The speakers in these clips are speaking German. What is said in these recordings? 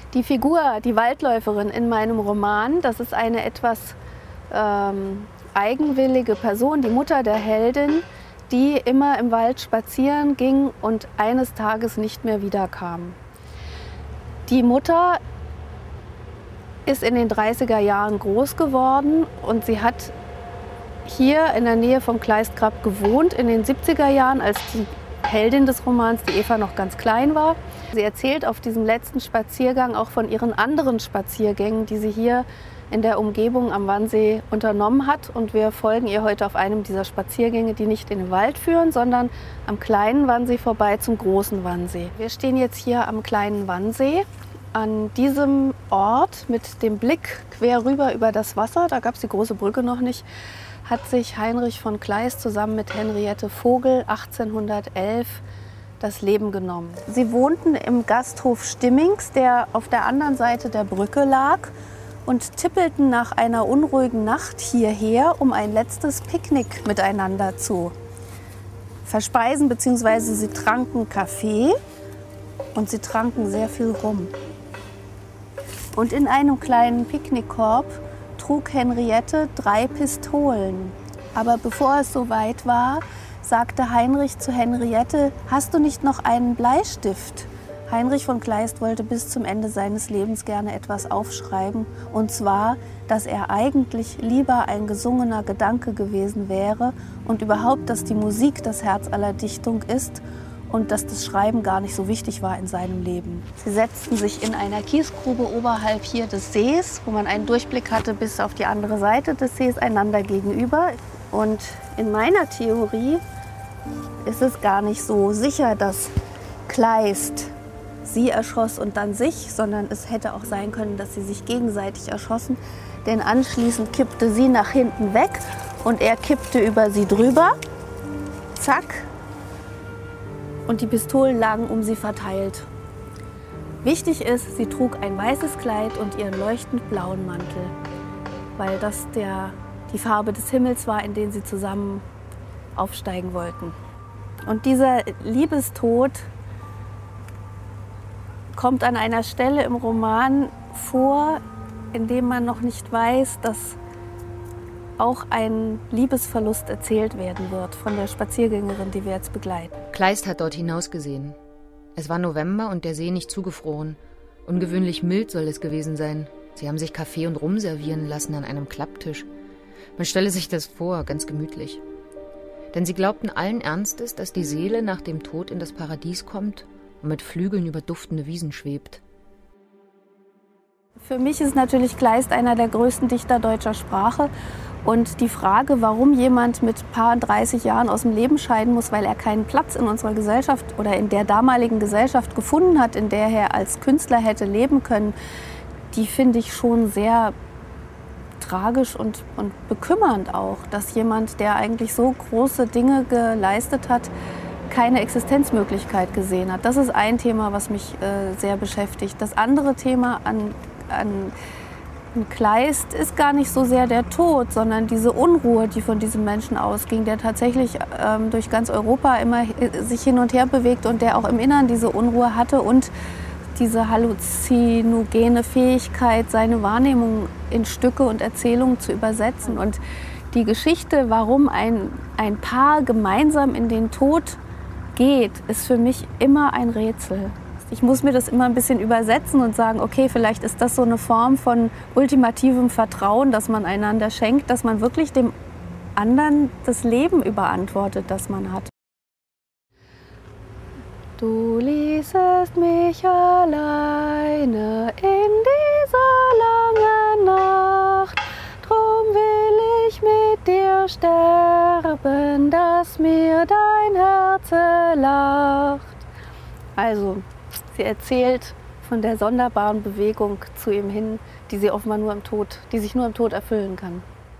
Die Figur, die Waldläuferin in meinem Roman, das ist eine etwas eigenwillige Person, die Mutter der Heldin, die immer im Wald spazieren ging und eines Tages nicht mehr wiederkam. Die Mutter ist in den 30er Jahren groß geworden und sie hat hier in der Nähe vom Kleistgrab gewohnt in den 70er Jahren, als die Heldin des Romans, die Eva, noch ganz klein war. Sie erzählt auf diesem letzten Spaziergang auch von ihren anderen Spaziergängen, die sie hier in der Umgebung am Wannsee unternommen hat. Und wir folgen ihr heute auf einem dieser Spaziergänge, die nicht in den Wald führen, sondern am kleinen Wannsee vorbei zum großen Wannsee. Wir stehen jetzt hier am kleinen Wannsee. An diesem Ort mit dem Blick quer rüber über das Wasser, da gab es die große Brücke noch nicht, hat sich Heinrich von Kleist zusammen mit Henriette Vogel 1811 das Leben genommen. Sie wohnten im Gasthof Stimmings, der auf der anderen Seite der Brücke lag, und tippelten nach einer unruhigen Nacht hierher, um ein letztes Picknick miteinander zu verspeisen, beziehungsweise sie tranken Kaffee und sie tranken sehr viel Rum. Und in einem kleinen Picknickkorb trug Henriette 3 Pistolen. Aber bevor es so weit war, sagte Heinrich zu Henriette: Hast du nicht noch einen Bleistift? Heinrich von Kleist wollte bis zum Ende seines Lebens gerne etwas aufschreiben, und zwar, dass er eigentlich lieber ein gesungener Gedanke gewesen wäre und überhaupt, dass die Musik das Herz aller Dichtung ist und dass das Schreiben gar nicht so wichtig war in seinem Leben. Sie setzten sich in einer Kiesgrube oberhalb hier des Sees, wo man einen Durchblick hatte bis auf die andere Seite des Sees, einander gegenüber. Und in meiner Theorie ist es gar nicht so sicher, dass Kleist sie erschoss und dann sich, sondern es hätte auch sein können, dass sie sich gegenseitig erschossen. Denn anschließend kippte sie nach hinten weg und er kippte über sie drüber. Zack. Und die Pistolen lagen um sie verteilt. Wichtig ist, sie trug ein weißes Kleid und ihren leuchtend blauen Mantel, weil das die Farbe des Himmels war, in den sie zusammen aufsteigen wollten. Und dieser Liebestod kommt an einer Stelle im Roman vor, in dem man noch nicht weiß, dass auch ein Liebesverlust erzählt werden wird von der Spaziergängerin, die wir jetzt begleiten. Kleist hat dort hinausgesehen. Es war November und der See nicht zugefroren. Ungewöhnlich mild soll es gewesen sein. Sie haben sich Kaffee und Rum servieren lassen an einem Klapptisch. Man stelle sich das vor, ganz gemütlich. Denn sie glaubten allen Ernstes, dass die Seele nach dem Tod in das Paradies kommt und mit Flügeln über duftende Wiesen schwebt. Für mich ist natürlich Kleist einer der größten Dichter deutscher Sprache. Und die Frage, warum jemand mit paar 30 Jahren aus dem Leben scheiden muss, weil er keinen Platz in unserer Gesellschaft oder in der damaligen Gesellschaft gefunden hat, in der er als Künstler hätte leben können, die finde ich schon sehr tragisch und bekümmernd auch, dass jemand, der eigentlich so große Dinge geleistet hat, keine Existenzmöglichkeit gesehen hat. Das ist ein Thema, was mich sehr beschäftigt. Das andere Thema an Kleist ist gar nicht so sehr der Tod, sondern diese Unruhe, die von diesem Menschen ausging, der tatsächlich durch ganz Europa immer sich hin und her bewegt und der auch im Innern diese Unruhe hatte und diese halluzinogene Fähigkeit, seine Wahrnehmung in Stücke und Erzählungen zu übersetzen. Und die Geschichte, warum ein Paar gemeinsam in den Tod geht, ist für mich immer ein Rätsel. Ich muss mir das immer ein bisschen übersetzen und sagen, okay, vielleicht ist das so eine Form von ultimativem Vertrauen, das man einander schenkt, dass man wirklich dem anderen das Leben überantwortet, das man hat. Du ließest mich alleine in dieser langen Nacht, drum will ich mit dir sterben, dass mir dein Herze lacht. Also, sie erzählt von der sonderbaren Bewegung zu ihm hin, die sie offenbar nur im Tod, die sich nur im Tod erfüllen kann.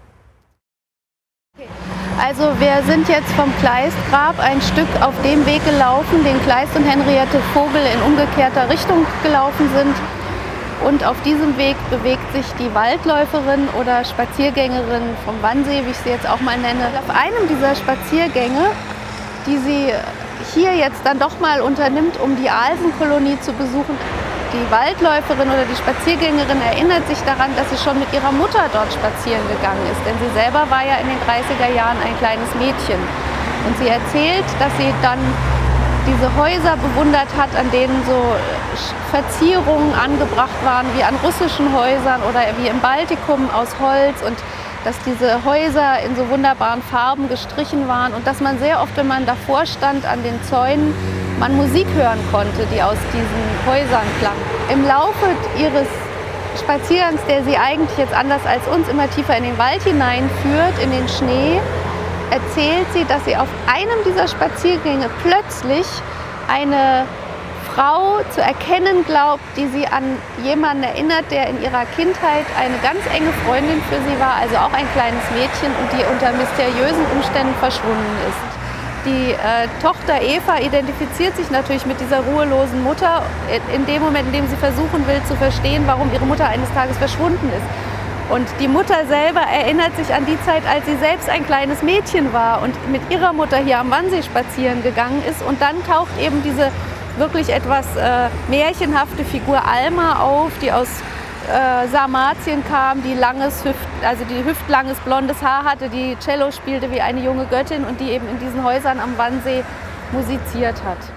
Also wir sind jetzt vom Kleistgrab ein Stück auf dem Weg gelaufen, den Kleist und Henriette Vogel in umgekehrter Richtung gelaufen sind. Und auf diesem Weg bewegt sich die Waldläuferin oder Spaziergängerin vom Wannsee, wie ich sie jetzt auch mal nenne. Auf einem dieser Spaziergänge, die sie hier jetzt dann doch mal unternimmt, um die Alsenkolonie zu besuchen, die Waldläuferin oder die Spaziergängerin erinnert sich daran, dass sie schon mit ihrer Mutter dort spazieren gegangen ist. Denn sie selber war ja in den 30er Jahren ein kleines Mädchen. Und sie erzählt, dass sie dann diese Häuser bewundert hat, an denen so Verzierungen angebracht waren, wie an russischen Häusern oder wie im Baltikum aus Holz. Und dass diese Häuser in so wunderbaren Farben gestrichen waren und dass man sehr oft, wenn man davor stand an den Zäunen, man Musik hören konnte, die aus diesen Häusern klang. Im Laufe ihres Spaziergangs, der sie eigentlich jetzt anders als uns immer tiefer in den Wald hineinführt, in den Schnee, erzählt sie, dass sie auf einem dieser Spaziergänge plötzlich eine Frau zu erkennen glaubt, die sie an jemanden erinnert, der in ihrer Kindheit eine ganz enge Freundin für sie war, also auch ein kleines Mädchen und die unter mysteriösen Umständen verschwunden ist. Die Tochter Eva identifiziert sich natürlich mit dieser ruhelosen Mutter in dem Moment, in dem sie versuchen will zu verstehen, warum ihre Mutter eines Tages verschwunden ist. Und die Mutter selber erinnert sich an die Zeit, als sie selbst ein kleines Mädchen war und mit ihrer Mutter hier am Wannsee spazieren gegangen ist. Und dann taucht eben diese wirklich etwas märchenhafte Figur Alma auf, die aus Sarmatien kam, die hüftlanges blondes Haar hatte, die Cello spielte wie eine junge Göttin und die eben in diesen Häusern am Wannsee musiziert hat.